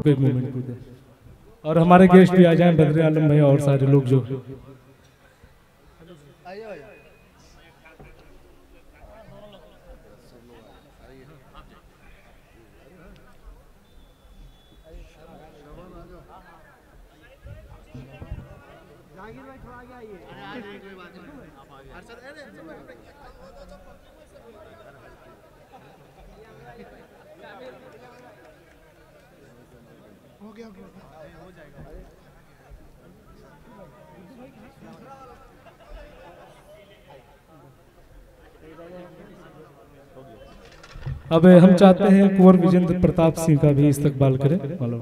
उनको एक मोमेंट को दे। और हमारे गेस्ट भी आ जाएं, बद्र आलम भाई और सारे लोग जो अब हम चाहते हैं कुंवर विजेंद्र प्रताप सिंह का भी इस्तकबाल करें।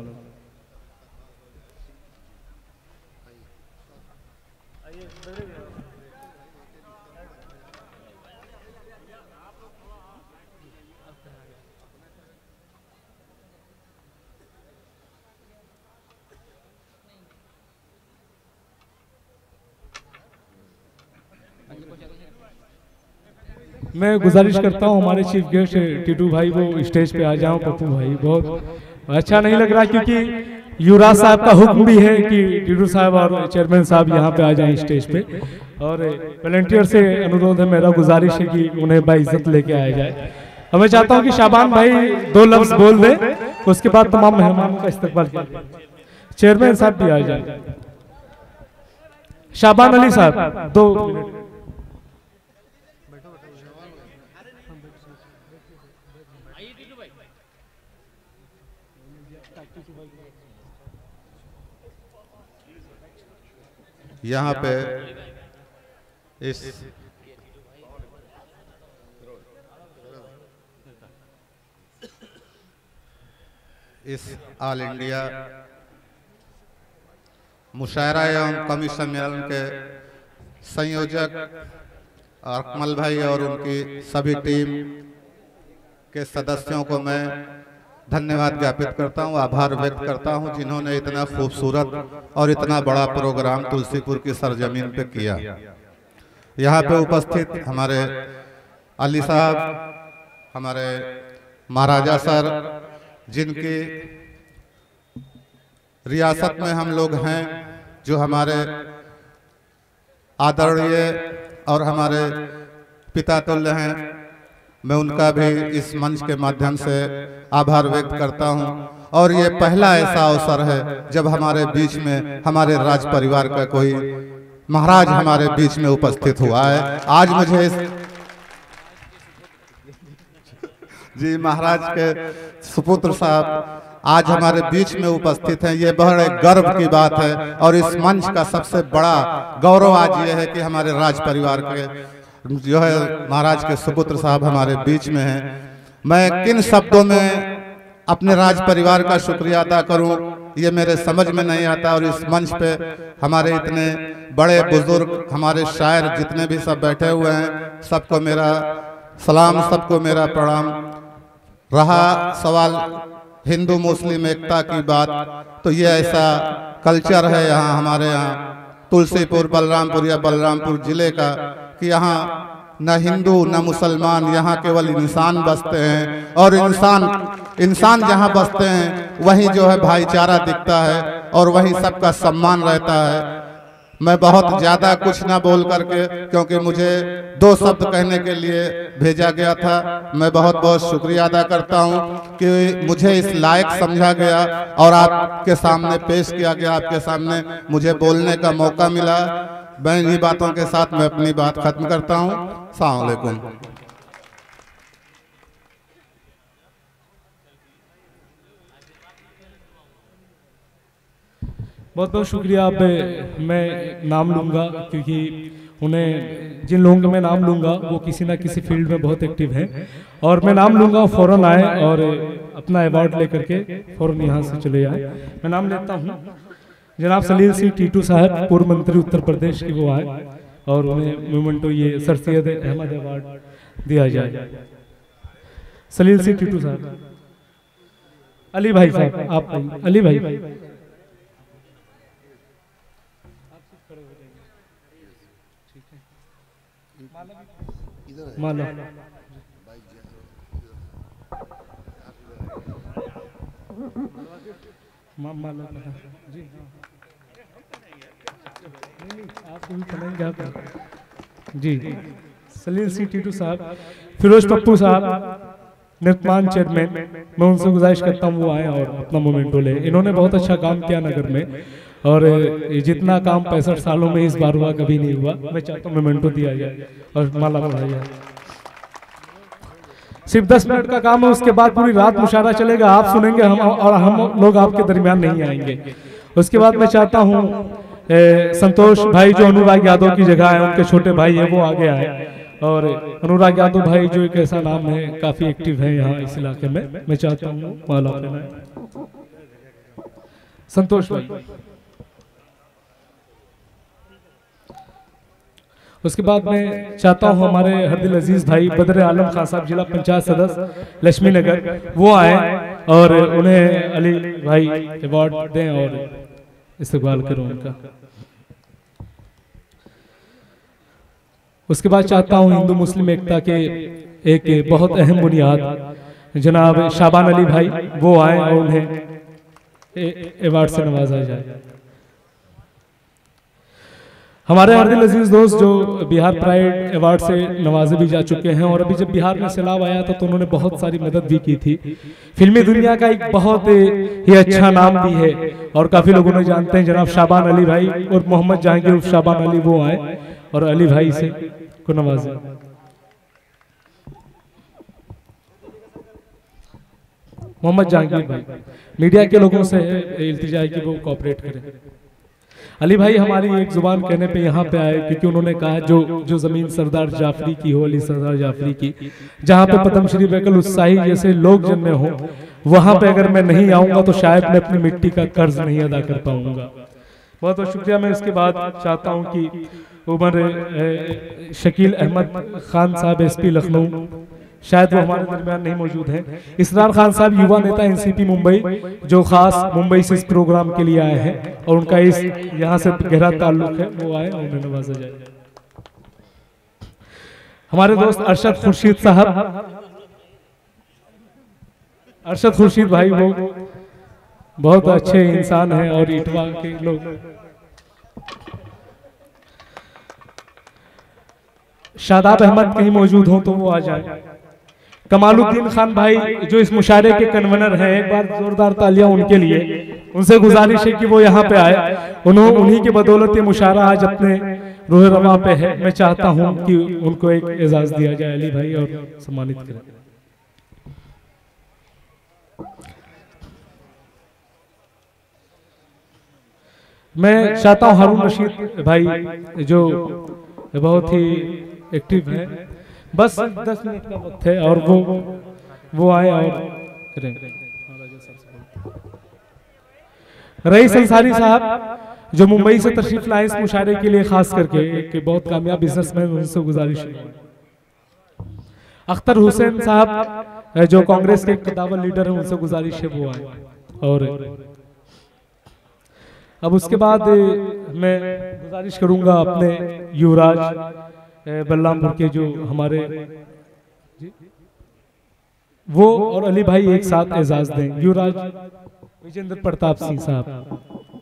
मैं गुजारिश करता हूं हमारे चीफ गेस्ट टीटू भाई वो स्टेज पे आ जाओ। पप्पू भाई बहुत अच्छा नहीं लग रहा क्योंकि युवराज साहब का हुक्म भी है कि टीटू साहब और चेयरमैन साहब यहाँ पे आ जाएं स्टेज पे। और वॉलंटियर से अनुरोध है, मेरा गुजारिश है कि उन्हें बाइज्जत लेके आया जाए। और मैं चाहता हूँ कि शाबान भाई 2 लफ्ज बोल दे, उसके बाद तमाम मेहमानों का इस्तकबाल किया। चेयरमैन साहब भी आ जाए। शाबान अली साहब 2 मिनट। यहाँ पे इस ऑल इंडिया मुशायरा एवं कवि सम्मेलन के संयोजक अकमल भाई और उनकी सभी टीम के सदस्यों को मैं धन्यवाद ज्ञापित करता हूं, आभार व्यक्त करता हूं जिन्होंने इतना खूबसूरत और इतना बड़ा प्रोग्राम तुलसीपुर की सरजमीन पे किया। यहाँ पे उपस्थित हमारे अली साहब, हमारे महाराजा सर, जिनकी रियासत में हम लोग हैं, जो हमारे आदरणीय और हमारे पिता तुल्य हैं, मैं उनका भी इस मंच के माध्यम से आभार व्यक्त करता हूं। और ये पहला ऐसा अवसर है जब हमारे बीच में हमारे राज परिवार का कोई महाराज हमारे बीच में उपस्थित हुआ है। आज मुझे जी महाराज के सुपुत्र साहब आज हमारे बीच में उपस्थित हैं, ये बड़े गर्व की बात है। और इस मंच का सबसे बड़ा गौरव आज ये है कि हमारे राज परिवार के जो है महाराज के सुपुत्र साहब हमारे बीच में हैं। मैं किन शब्दों में अपने राज परिवार का शुक्रिया अदा करूं ये मेरे समझ में नहीं आता। और इस मंच पे हमारे इतने बड़े बुजुर्ग, हमारे शायर जितने भी सब बैठे हुए हैं, सबको मेरा सलाम, सबको मेरा प्रणाम। रहा सवाल हिंदू मुस्लिम एकता की बात, तो ये ऐसा कल्चर है यहाँ हमारे यहाँ तुलसीपुर बलरामपुर या बलरामपुर जिले का कि यहाँ न हिंदू न मुसलमान, यहाँ केवल इंसान बसते हैं। और इंसान जहाँ बसते हैं वहीं जो है भाईचारा दिखता है और वहीं सबका सम्मान रहता है। मैं बहुत ज़्यादा कुछ ना बोल करके, क्योंकि मुझे 2 शब्द कहने के लिए भेजा गया था, मैं बहुत बहुत शुक्रिया अदा करता हूं कि मुझे इस लायक समझा गया और आपके सामने पेश किया गया, आपके सामने मुझे बोलने का मौका मिला। मैं इन्हीं बातों के साथ मैं अपनी बात खत्म करता हूं। अस्सलाम वालेकुम। बहुत बहुत शुक्रिया। अब मैं नाम लूँगा क्योंकि उन्हें जिन लोगों के मैं नाम लूँगा वो किसी ना किसी फील्ड में बहुत एक्टिव हैं। और मैं नाम लूँगा, फ़ौरन आए और अपना अवार्ड लेकर के फ़ौरन यहाँ से चले आए। मैं नाम लेता हूँ जनाब सलील सिंह टीटू साहब, पूर्व मंत्री उत्तर प्रदेश की, वो आए और उन्हें मोमेंटो ये सर सैयद अहमद अवार्ड दिया जाए। सलील सिंह टीटू साहब। अली भाई साहब, आप अली भाई माला जी हाँ। आप भी बनाएंगे आप जी। सलील सी टीटू साहब, फिरोज पप्पू साहब, निर्माण चेयरमैन, मैं उनसे गुजारिश करता हूँ वो आए और अपना मोमेंटो ले। इन्होंने बहुत अच्छा काम किया नगर में, और जितना काम 65 सालों में इस बार हुआ कभी नहीं हुआ। मैं चाहता हूँ मोमेंटो दिया जाए और माला बढ़ाया जाए। सिर्फ 10 मिनट का काम है, उसके बाद पूरी रात मुशायरा चलेगा, आप सुनेंगे हम, और हम लोग आपके दरमियान नहीं आएंगे। उसके बाद मैं चाहता हूँ संतोष भाई जो अनुराग यादव की जगह है, उनके छोटे भाई है वो आगे आए। और अनुराग यादव भाई जो एक ऐसा नाम है, काफी एक्टिव है यहाँ इस इलाके में, मैं चाहता हूँ माला पहनाए संतोष भाई। उसके बाद मैं चाहता हूँ हमारे हरदिल अजीज भाई बदर आलम खान साहब, जिला पंचायत सदस्य लक्ष्मी नगर, वो आए और उन्हें अली भाई अवार्ड दें और इस्तकबाल करूं उनका। उसके बाद चाहता हूं हिंदू मुस्लिम एकता के एक बहुत अहम बुनियाद जनाब शाबान अली भाई वो आए और उन्हें अवार्ड से नवाजा जाए। हमारे हरदिल अजीज दोस्त जो बिहार प्राइड अवार्ड से नवाजे भी जा चुके हैं, और अभी जब बिहार में सैलाब आया था तो उन्होंने बहुत सारी मदद भी की थी। फिल्मी दुनिया का एक बहुत ही अच्छा नाम भी है और काफी लोग उन्हें जानते हैं, जनाब शाबान अली भाई और मोहम्मद जहांगीर उर्फ शाबान अली वो आए और अली भाई से को नवाजे। मोहम्मद जहांगीर भाई, मीडिया के लोगों से इल्तिजा है कि वो कोऑपरेट करें। अली भाई हमारी एक जुबान कहने पे यहाँ पे आए क्योंकि उन्होंने कहा जो जमीन सरदार जाफरी की हो, अली सरदार जाफरी की, जहाँ पे पद्मश्री वैकल उत्साही जैसे लोग जन्मे हो, वहां पे अगर मैं नहीं आऊंगा तो शायद मैं अपनी मिट्टी का कर्ज नहीं अदा कर पाऊंगा। बहुत बहुत शुक्रिया। मैं इसके बाद चाहता हूँ कि उमर शकील अहमद खान साहब एसपी लखनऊ, शायद वो हमारे दरमियान नहीं मौजूद हैं। इसरार खान साहब युवा नेता एनसीपी मुंबई, जो खास मुंबई से इस प्रोग्राम के लिए आए हैं और उनका इस यहाँ से गहरा ताल्लुक है, वो आए और उन्हें नवाजा जाए। हमारे दोस्त अरशद खुर्शीद साहब, अरशद खुर्शीद भाई वो बहुत अच्छे इंसान हैं और इटवा के लोग। शादाब अहमद कहीं मौजूद हो तो वो आ जाए। कमालुद्दीन खान भाई जो इस मुशायरे के कन्वीनर हैं, एक बार जोरदार तालियां उनके लिए। उनसे गुजारिश है कि वो यहाँ पे आए, उन्हीं के बदौलत ये मुशायरा आज अपने रूह रवा पे है। मैं चाहता हूँ कि उनको एक एजाज दिया जाए अली भाई और सम्मानित करें। मैं चाहता हूँ हारून रशीद भाई जो बहुत ही एक्टिव है, बस 10 मिनट का वक्त है और वो आए और करें। रईस अंसारी साहब जो मुंबई से तशरीफ लाए इस मुशायरे के लिए, खास करके एक बहुत कामयाब बिजनेसमैन, उनसे गुजारिश है। अख्तर हुसैन साहब जो कांग्रेस के कदावर लीडर हैं, उनसे गुजारिश है वो आए। और अब उसके बाद मैं गुजारिश करूंगा अपने युवराज बल्लामपुर के जो हमारे वो और अली भाई एक साथ एजाज दें। युवराज विजेंद्र प्रताप सिंह साहब,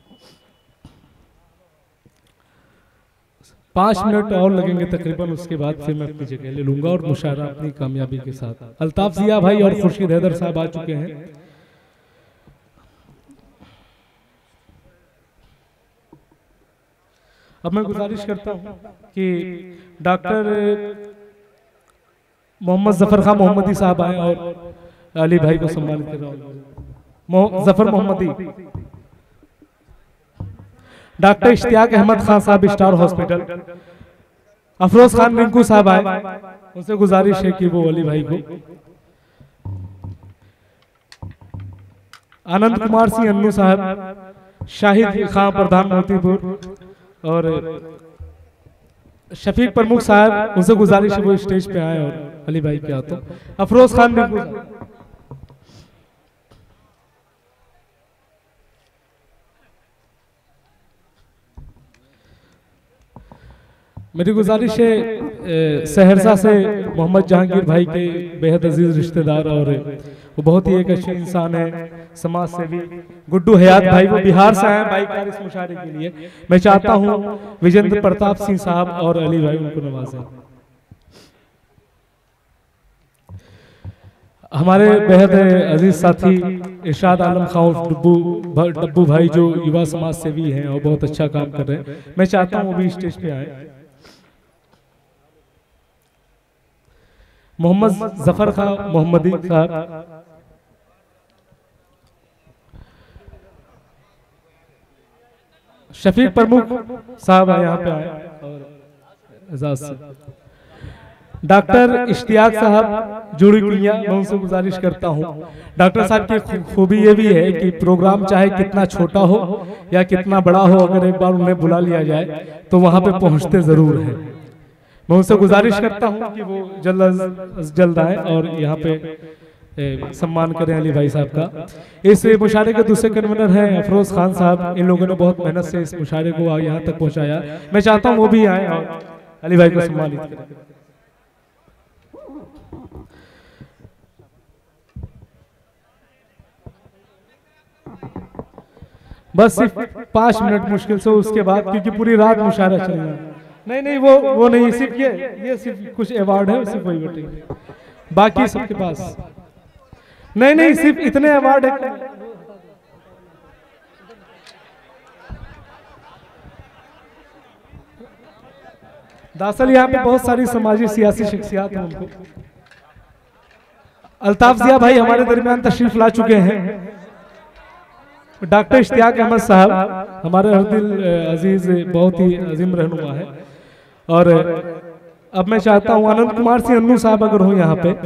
5 मिनट और लगेंगे तकरीबन, उसके बाद फिर मैं अपनी जगह ले लूंगा और मुशायरा अपनी कामयाबी के साथ। अल्ताफ जिया भाई और खुर्शीद हैदर साहब आ चुके हैं। अब मैं गुजारिश करता हूं कि डॉक्टर मोहम्मद जफर खान मोहम्मदी साहब आए और अली भाई को सम्मानित कर रहा हूं। Zafar Mohammadi, doctor Ishtiyaq Ahmad Khan sahab star hospital, Afroz Khan Rinku sahab आए, उनसे गुजारिश है कि वो अली भाई को। आनंद कुमार सिंह अन्नू साहब, शाहिद खान प्रधान मोतीपुर और शफीक प्रमुख साहब, उनसे गुजारिश है वो स्टेज पे आए और अली भाई के हाथों। अफरोज खान रिंकू साहब, मेरी गुजारिश है सहरसा से मोहम्मद जहांगीर भाई के बेहद अजीज रिश्तेदार, और वो बहुत ही एक अच्छे इंसान है, समाज सेवी। गुड्डू हयात भाई, वो बिहार से आए बाइकार इस मुशायरे के लिए। मैं चाहता हूँ विजेंद्र प्रताप सिंह साहब और अली भाई उनको नवाजें। हमारे बेहद अजीज साथी इरशाद आलम खान डब्बू भाई, जो युवा समाज सेवी हैं और बहुत अच्छा काम कर रहे हैं, मैं चाहता हूँ वो भी स्टेज पे आए। मोहम्मद जफर खान मोहम्मदी साहब, शफीक प्रमुख साहब यहाँ पे आए, और एजाज से डॉक्टर इश्तियाक साहब जुड़ी कुइयां, मैं उनसे गुजारिश करता हूँ। डॉक्टर साहब की खूबी ये भी है कि प्रोग्राम चाहे कितना छोटा हो या कितना बड़ा हो, अगर एक बार उन्हें बुला लिया जाए तो वहां पे पहुंचते जरूर हैं। मैं उनसे गुजारिश करता हूँ कि वो जल्द आए और यहाँ पे सम्मान करें अली भाई साहब का। इस मुशायरे के दूसरे कन्वीनर हैं अफरोज खान साहब, इन लोगों ने बहुत मेहनत से इस मुशायरे को यहाँ तक पहुँचाया। मैं चाहता हूँ वो भी आए और अली भाई को सम्मानित करें। बस सिर्फ 5 मिनट मुश्किल से, उसके बाद क्योंकि पूरी रात मुशायरा चलेगा। नहीं वो नहीं, सिर्फ ये सिर्फ कुछ अवार्ड है, सिर्फ वही बैठेंगे, बाकी सबके पास नहीं सिर्फ इतने अवार्ड है। दरअसल यहाँ पे बहुत सारी समाजी सियासी शख्सियात हैं, उनको अल्ताफ जिया भाई हमारे दरमियान तशरीफ ला चुके हैं। डॉक्टर इश्तियाक अहमद साहब हमारे हर दिल अजीज, बहुत ही अजीम रहनुमा है। और अब मैं चाहता हूँ आनंद कुमार सिंह अन्नू साहब अगर हो यहाँ पे।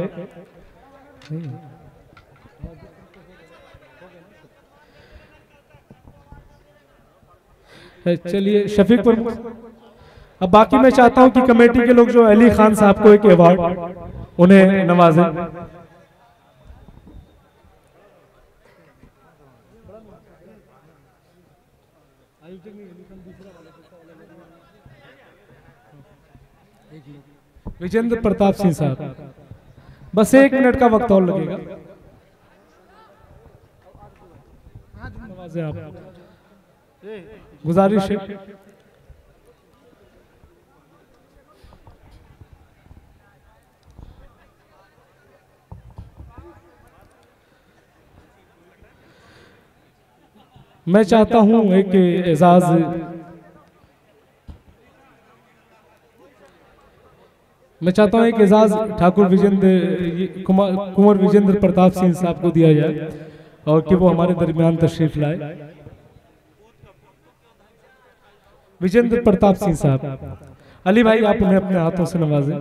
चलिए शफीक पर। अब बाकी मैं चाहता हूँ कि कमेटी के लोग जो अली खान साहब को एक अवार्ड उन्हें नवाजें। विजेंद्र प्रताप सिंह साहब, बस 1 मिनट का वक्त और लगेगा। आप गुजारिश है। मैं चाहता हूं एक एजाज ठाकुर कुंवर विजेंद्र प्रताप सिंह साहब को दिया जाए और कि वो हमारे दरमियान तशरीफ लाए। विजेंद्र प्रताप सिंह साहब, अली भाई आप उन्हें अपने हाथों से नवाजें।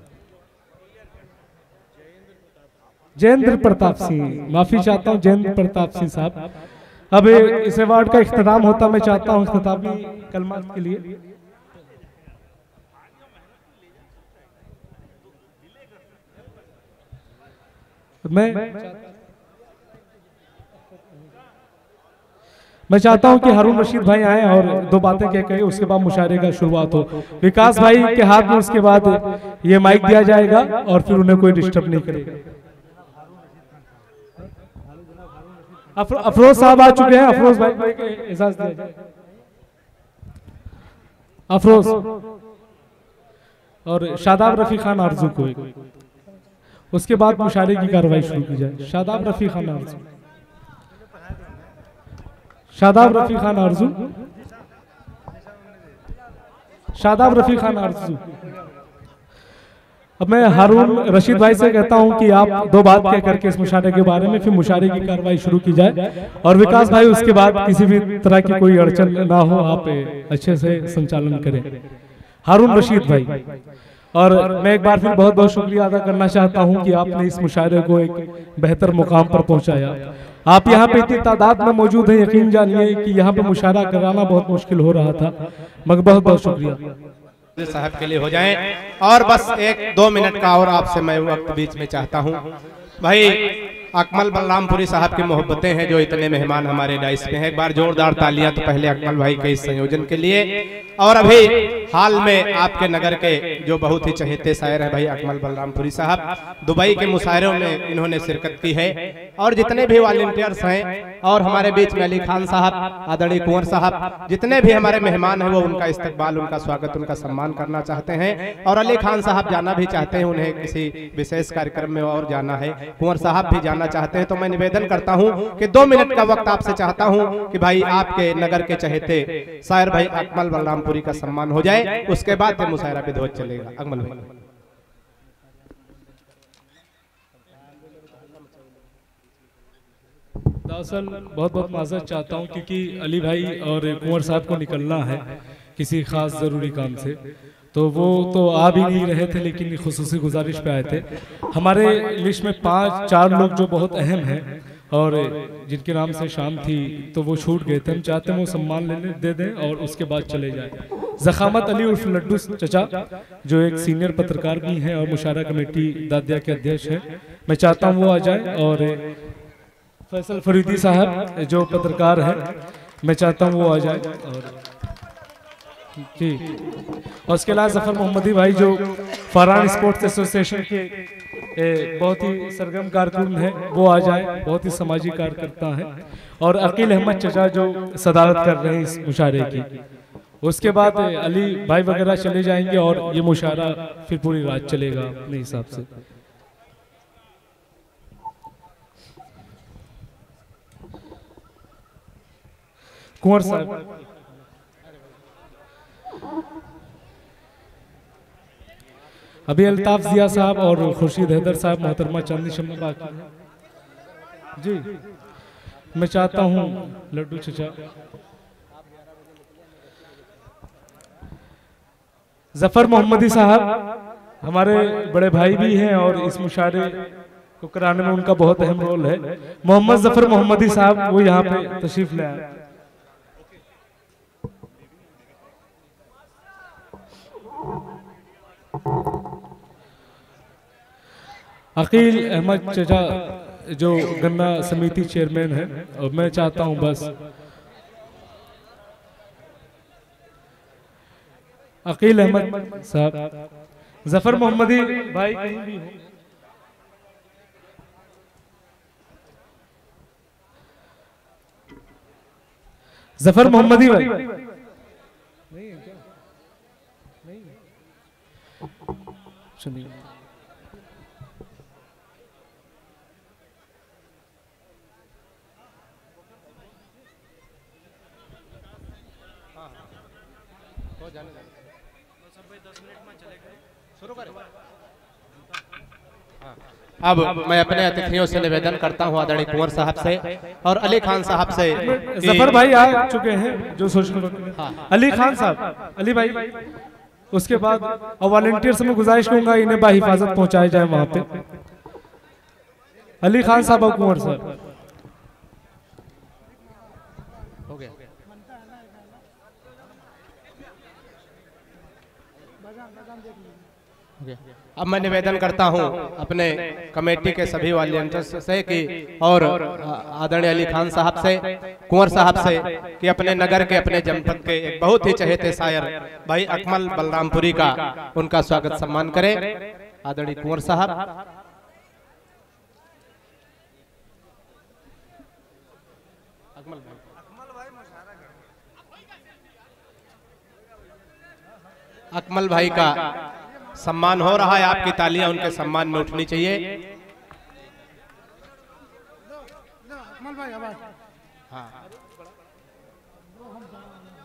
जयेंद्र प्रताप सिंह, माफी चाहता हूं जयेंद्र प्रताप सिंह साहब। अब इस अवार्ड का इख्तिताम होता, मैं चाहता हूं इख्तितामी कलमात के लिए मैं चाहता हूं कि हारून रशीद भाई आए और 2 बातें कह के उसके बाद मुशायरे का शुरुआत हो। विकास भाई के हाथ में उसके बाद ये माइक दिया जाएगा और फिर उन्हें कोई डिस्टर्ब नहीं करेगा। अफरोज साहब आ चुके हैं, अफरोज भाई को एहसास दिया जाए। अफरोज और शादाब रफी खान आरजू को, उसके बाद मुशायरे की कार्रवाई शुरू की जाए। शादाब रफी खान आरजू, शादाब रफी खान आरजू, शादाब रफी खान आरजू। अब मैं हारून रशीद भाई से कहता हूं कि आप 2 बात कह करके इस मुशायरे के बारे में फिर मुशायरे की कार्रवाई शुरू की जाए और विकास भाई उसके बाद किसी भी तरह की कोई अड़चन ना हो, आप अच्छे से संचालन करें। हारून रशीद भाई, और मैं एक बार फिर बहुत बहुत शुक्रिया अदा करना चाहता हूं कि आपने इस मुशायरे को एक बेहतर मुकाम पर पहुंचाया। आप यहाँ पे इतनी तादाद में मौजूद हैं, यकीन जानिए कि यहाँ पे मुशायरा कराना बहुत मुश्किल हो रहा था, मगर बहुत बहुत शुक्रिया साहब के लिए हो जाएं। और बस 1-2 मिनट का और आपसे मैं वक्त बीच में चाहता हूं भाई। अकमल बलरामपुरी साहब की मोहब्बतें हैं जो इतने मेहमान हमारे डाइस पे हैं। एक बार जोरदार तालियां तो पहले अकमल भाई के इस संयोजन के लिए। और अभी हाल में आपके नगर के जो बहुत ही चहेते शायर हैं भाई अकमल बलरामपुरी साहब, दुबई के मुशायरों में इन्होंने शिरकत की है। और जितने भी वॉलंटियर्स हैं और हमारे बीच में अली खान साहब, आदरणीय कुंवर साहब, जितने भी हमारे मेहमान हैं वो उनका इस्तकबाल, उनका स्वागत, उनका सम्मान करना चाहते हैं। और अली खान साहब जाना भी चाहते हैं, उन्हें किसी विशेष कार्यक्रम में और जाना है। कुंवर साहब भी जाना चाहते हैं। तो मैं निवेदन करता हूं कि 2 मिनट का वक्त आपसे चाहता हूं कि भाई आपके नगर के चहेते शायर भाई अकमल बलरामपुरी का सम्मान हो जाए, उसके बाद मुशायरा पे ध्वज चलेगा। अकमल भाई। दरअसल बहुत बहुत माजरत चाहता हूँ क्योंकि अली भाई और कुंवर साहब को निकलना है किसी खास ज़रूरी काम से, तो वो तो आ भी नहीं रहे थे, लेकिन खुसूसी गुजारिश पे आए थे। हमारे लिस्ट में 4 लोग जो बहुत अहम हैं और जिनके नाम से शाम थी तो वो छूट गए थे। हम चाहते हैं वो सम्मान दे दें और उसके बाद चले जाए। ज़खामत अली उर्फ लड्डू चचा जो एक सीनियर पत्रकार भी हैं और मुशायरा कमेटी दादिया के अध्यक्ष हैं, मैं चाहता हूँ वो आ जाए। और फैसल फरीदी साहब जो पत्रकार हैं, मैं चाहता हूँ वो आ जाए। और जी, और उसके अलावा जफर मोहम्मदी भाई जो फरहान स्पोर्ट्स एसोसिएशन के बहुत ही सरगर्म कारकुन है, वो आ जाए, बहुत ही समाजी कार्यकर्ता है। और अकील अहमद चचा जो सदारत कर रहे हैं इस मुशायरे की। उसके बाद अली भाई वगैरह चले जाएंगे और ये मुशायरा फिर पूरी रात चलेगा अपने हिसाब से। कुंवर साहब, अभी अल्ताफ जिया साहब और खुर्शीद हैदर साहब, मोहतरमा चांदनी शम्मा बाकी हैं जी। मैं चाहता हूं लड्डू चचा, जफर मोहम्मदी साहब हमारे बड़े भाई भी हैं और इस मुशायरे को कराने में उनका बहुत अहम रोल है। मोहम्मद जफर मोहम्मदी साहब वो यहाँ पे तशरीफ ले आए। अकील अहमद चचा जो गन्ना समिति चेयरमैन है, और मैं चाहता हूं बस अकील अहमद साहब, जफर मोहम्मदी भाई कहीं भी हो, जफर मोहम्मदी भाई नहीं है क्या? नहीं सुनिए, अब मैं अपने अतिथियों से निवेदन करता हूं, आदरणीय कुंवर साहब से और अली खान साहब से। जफर भाई आ चुके हैं जो सोशल वर्कर। अली खान साहब, अली भाई, उसके बाद और वॉलंटियर से मैं गुजारिश करूंगा इन्हें बाहिफाजत पहुंचाए जाए वहां पे। अली खान साहब और कुंवर साहब हो गया। अब मैं निवेदन करता हूं अपने कमेटी के सभी वॉलंटियर्स से कि और आदरणीय अली खान साहब से, कुंवर साहब से कि अपने नगर के, अपने जनपद के एक बहुत ही चहेते शायर भाई अकमल बलरामपुरी का उनका स्वागत सम्मान करें। आदरणीय कुंवर साहब, अकमल भाई का सम्मान हो रहा है, आपकी तालियां उनके सम्मान में उठनी चाहिए। हाँ